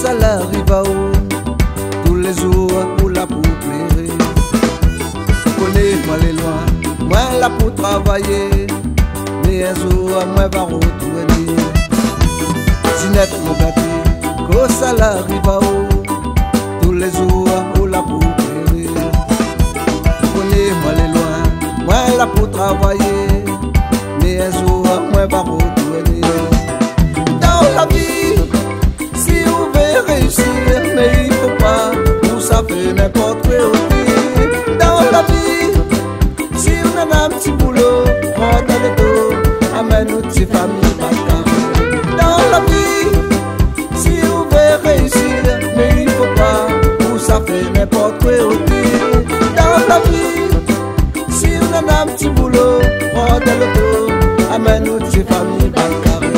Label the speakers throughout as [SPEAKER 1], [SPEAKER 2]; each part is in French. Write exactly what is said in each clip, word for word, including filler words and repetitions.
[SPEAKER 1] ça l'arrive à où tous les jours pour la pour plaire. Connais-moi les loin, moi là pour travailler, mais un jour moi va retourner. Zinette mon gâté, que ça l'arrive à où tous les jours pour la pour plaire. Connais-moi les loin, moi là pour travailler, mais un jour moi va retourner. Dans la vie, si vous voulez réussir, mais il faut pas, vous savez n'importe où. Dans la vie, si on a un petit boulot, prends le dos, amène une petite famille par carré. Dans la vie, si vous voulez réussir, mais il faut pas, vous savez n'importe où. Dans la vie, si on a un petit boulot, prends le dos, amène une petite famille par carré.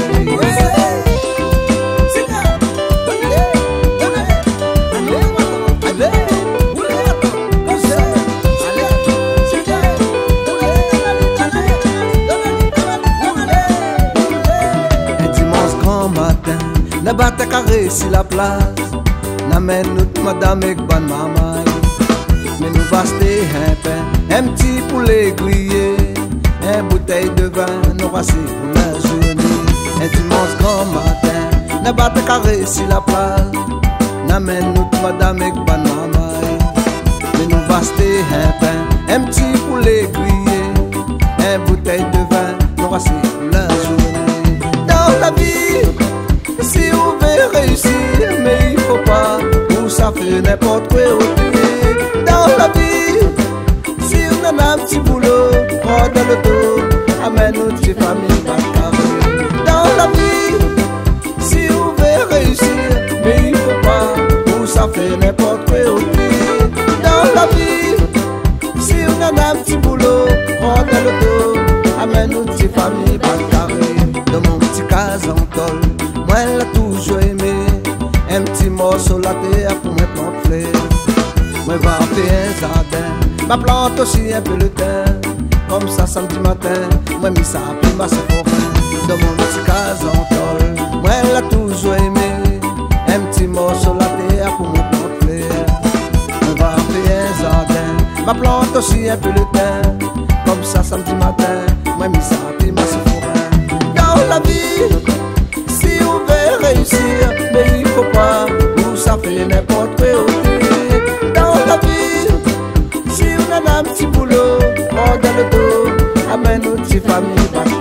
[SPEAKER 1] Ne batte carré si la place, n'amène nous madame et bonne maman. Mais nous basté un pain, un petit poulet grillé, une bouteille de vin, nous rassis pour la journée. Un dimanche grand matin, ne batte carré si la place, n'amène nous madame et bonne maman. Mais nous basté un pain, un petit poulet grillé, une bouteille de vin, nous rassis pour la journée. Dans la vie, si vous voulez réussir, mais il faut pas, vous savez n'importe où. Dans la vie, si on a un petit boulot, prends le dos, amène une petite famille par carré. Dans la vie, si vous voulez réussir, mais il faut pas, vous savez n'importe où. Dans la vie, si on a un petit boulot, prends le dos, amène une petite famille par carré. Dans mon petit casantol, moi elle a toujours aimé un petit morceau la terre pour mes plantes fleurs. Moi va faire un jardin, ma plante aussi un peu le terre. Comme ça samedi matin, moi mis ça puis ma forêt. Dans mon petit casantol, moi elle a toujours aimé un petit morceau la terre pour mes plantes fleurs. Moi va faire un jardin, ma plante aussi un peu le terre. Comme ça samedi matin, moi mis ça puis ma forêt. Dans la vie, si vous voulez réussir, mais il faut pas, vous savez n'importe où. Dans la vie, si vous avez un petit boulot, prends le dos, amène une petite famille.